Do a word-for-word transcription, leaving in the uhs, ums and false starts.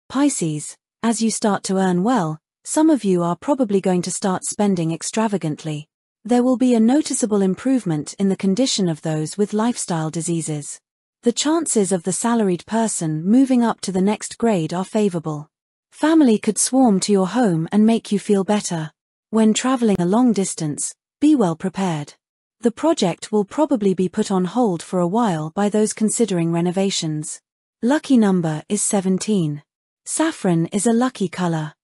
Pisces, as you start to earn well, some of you are probably going to start spending extravagantly. There will be a noticeable improvement in the condition of those with lifestyle diseases. The chances of the salaried person moving up to the next grade are favorable. Family could swarm to your home and make you feel better. When traveling a long distance, be well prepared. The project will probably be put on hold for a while by those considering renovations. Lucky number is seventeen. Saffron is a lucky color.